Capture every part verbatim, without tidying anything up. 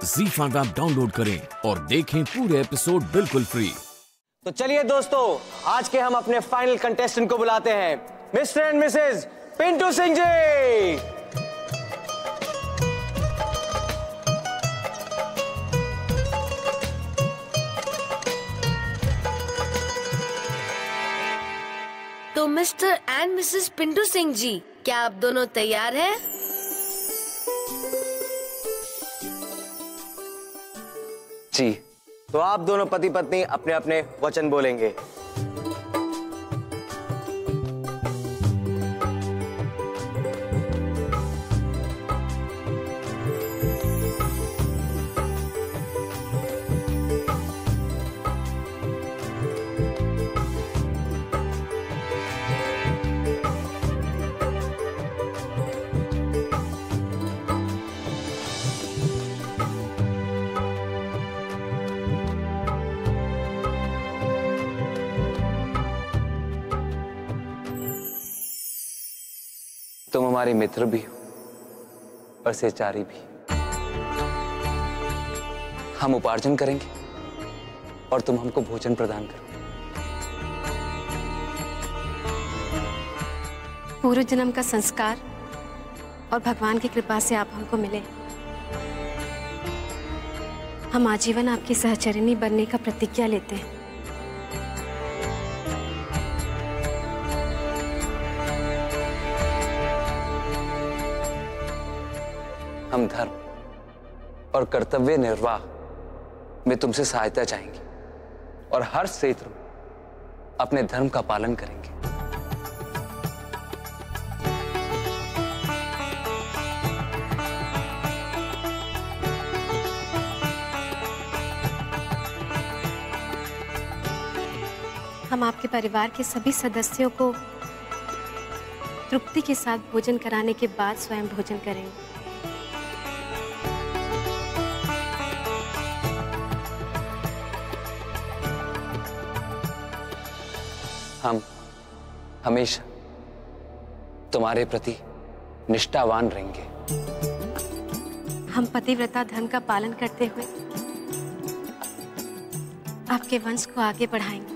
ज़ी five app download करें और देखें पूरे एपिसोड बिल्कुल फ्री। तो चलिए दोस्तों, आज के हम अपने फाइनल कंटेस्टेंट को बुलाते हैं, mister and missus Pintu Singh ji. तो mister and missus Pintu Singh ji, क्या आप दोनों तैयार हैं? जी। तो आप दोनों पति पत्नी अपने अपने वचन बोलेंगे। तुम हमारे मित्र भी हो और सहचारी भी। हम उपार्जन करेंगे और तुम हमको भोजन प्रदान करो। पूर्व जन्म का संस्कार और भगवान की कृपा से आप हमको मिले। हम आजीवन आपकी सहचरिणी बनने का प्रतिज्ञा लेते हैं। हम धर्म और कर्तव्य निर्वाह में तुमसे सहायता चाहेंगे और हर क्षेत्र में अपने धर्म का पालन करेंगे। हम आपके परिवार के सभी सदस्यों को तृप्ति के साथ भोजन कराने के बाद स्वयं भोजन करेंगे। हम हमेशा तुम्हारे प्रति निष्ठावान रहेंगे। हम पतिव्रता धर्म का पालन करते हुए आपके वंश को आगे बढ़ाएंगे।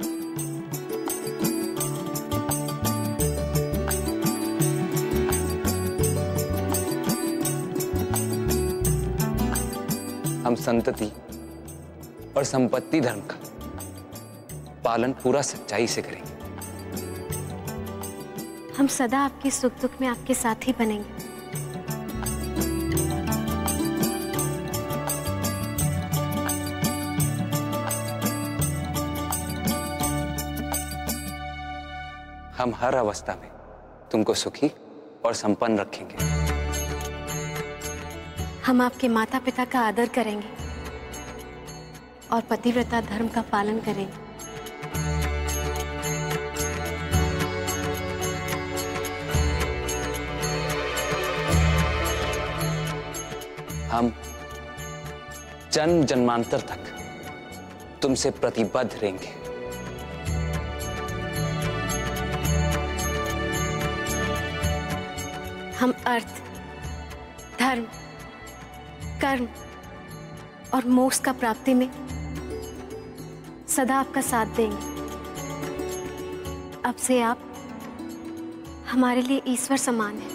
हम संतति और संपत्ति धर्म का पालन पूरा सच्चाई से करेंगे। हम सदा आपके सुख दुख में आपके साथ ही बनेंगे। हम हर अवस्था में तुमको सुखी और संपन्न रखेंगे। हम आपके माता पिता का आदर करेंगे और पतिव्रता धर्म का पालन करेंगे। हम जन्म जन्मांतर तक तुमसे प्रतिबद्ध रहेंगे। हम अर्थ, धर्म, कर्म और मोक्ष का प्राप्ति में सदा आपका साथ देंगे। अब से आप हमारे लिए ईश्वर समान हैं।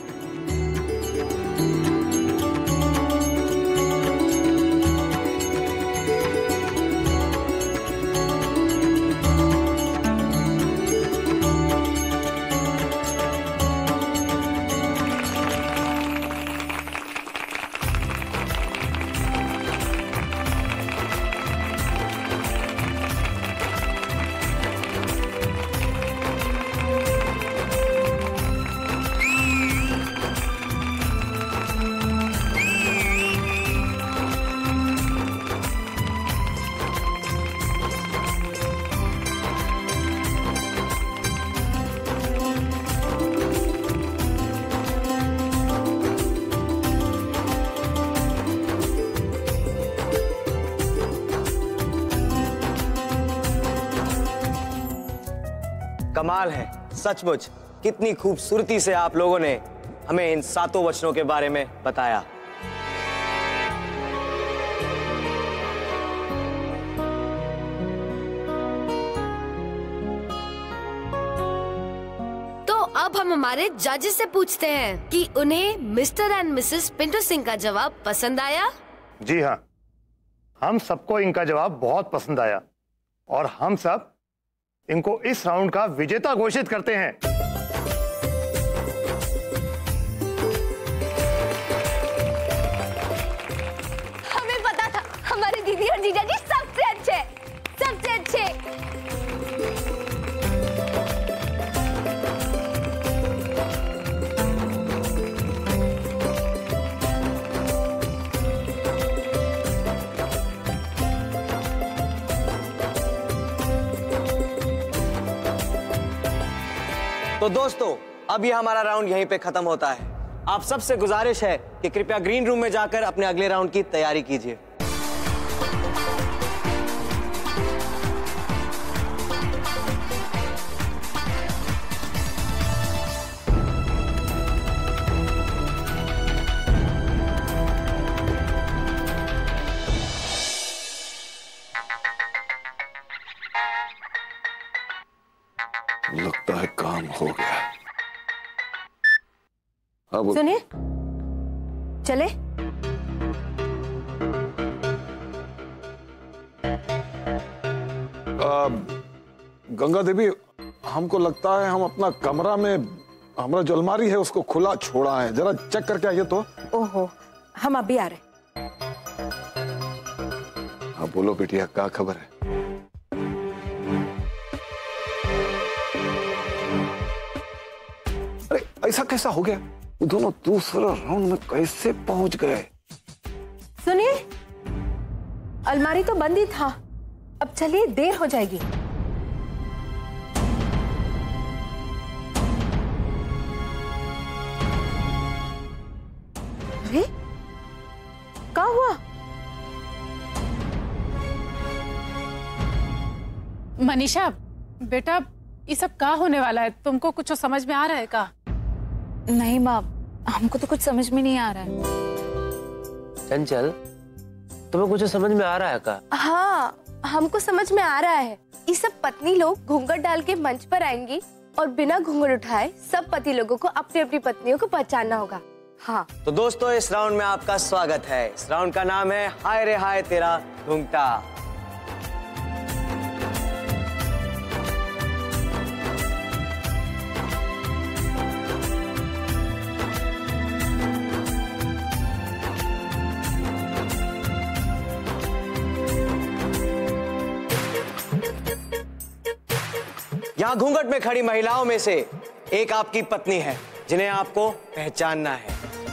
कमाल है सचमुच, कितनी खूबसूरती से आप लोगों ने हमें इन सातों वचनों के बारे में बताया। अब हम हमारे जजेस से पूछते हैं कि उन्हें mister and missus Pintu Singh का जवाब पसंद आया। जी हाँ, हम सबको इनका जवाब बहुत पसंद आया और हम सब इनको इस राउंड का विजेता घोषित करते हैं। हमें पता था हमारे दीदी और जीजा जी सबसे अच्छे सबसे अच्छे। तो दोस्तों, अब ये हमारा राउंड यहीं पे खत्म होता है। आप सबसे गुजारिश है कि कृपया ग्रीन रूम में जाकर अपने अगले राउंड की तैयारी कीजिए। लगता है काम हो गया। अब सुनिए, चले। आ, गंगा देवी, हमको लगता है हम अपना कमरा में हमारा जो अलमारी है उसको खुला छोड़ा है, जरा चेक करके आइए तो। ओहो, हम अभी आ रहे। हाँ बोलो बेटिया, क्या खबर है? अरे ऐसा कैसा हो गया? वो दोनों दूसरा राउंड में कैसे पहुंच गए? सुनिए, अलमारी तो बंद ही था। अब चलिए, देर हो जाएगी। अरे क्या हुआ? मनीषा बेटा, ये सब क्या होने वाला है? तुमको कुछ समझ में आ रहा है का? नहीं माँ, हमको तो कुछ समझ में नहीं आ रहा है। चंचल, तुम्हें कुछ समझ में आ रहा है का? हाँ, हमको समझ में आ रहा है। ये सब पत्नी लोग घूंघट डाल के मंच पर आएंगी और बिना घूंघट उठाए सब पति लोगों को अपनी अपनी पत्नियों को पहचानना होगा। हाँ। तो दोस्तों, इस राउंड में आपका स्वागत है। इस राउंड का नाम है हाय रे हाय तेरा घूंघटा। यहाँ घूंघट में खड़ी महिलाओं में से एक आपकी पत्नी है जिन्हें आपको पहचानना है।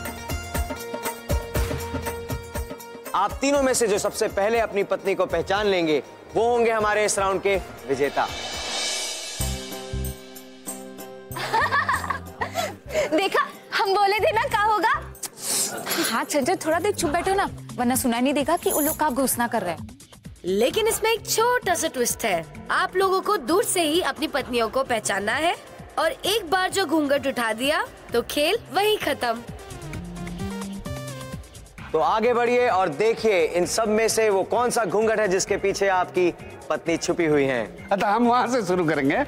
आप तीनों में से जो सबसे पहले अपनी पत्नी को पहचान लेंगे वो होंगे हमारे इस राउंड के विजेता। देखा, हम बोले थे ना क्या होगा। हाँ चंचल, थोड़ा देर चुप बैठो ना, वरना सुनाई नहीं देगा कि उन लोग का घोषणा कर रहे हैं। लेकिन इसमें एक छोटा सा ट्विस्ट है। आप लोगों को दूर से ही अपनी पत्नियों को पहचानना है और एक बार जो घूंघट उठा दिया तो खेल वहीं खत्म। तो आगे बढ़िए और देखिए इन सब में से वो कौन सा घूंघट है जिसके पीछे आपकी पत्नी छुपी हुई है। अतः हम वहां से शुरू करेंगे।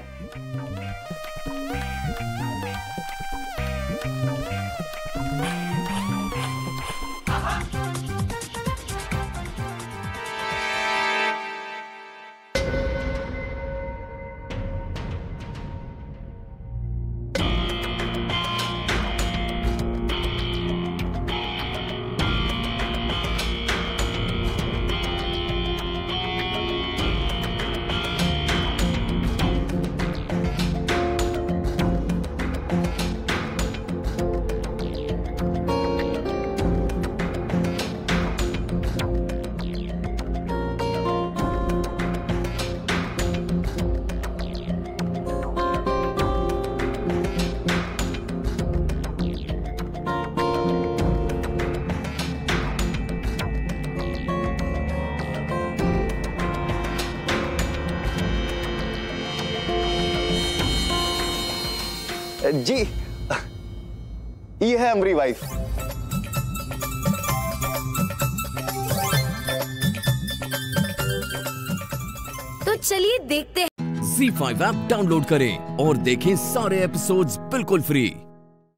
जी, ये है हमारी वाइफ। तो चलिए देखते हैं। ज़ी फाइव ऐप डाउनलोड करें और देखें सारे एपिसोड्स बिल्कुल फ्री।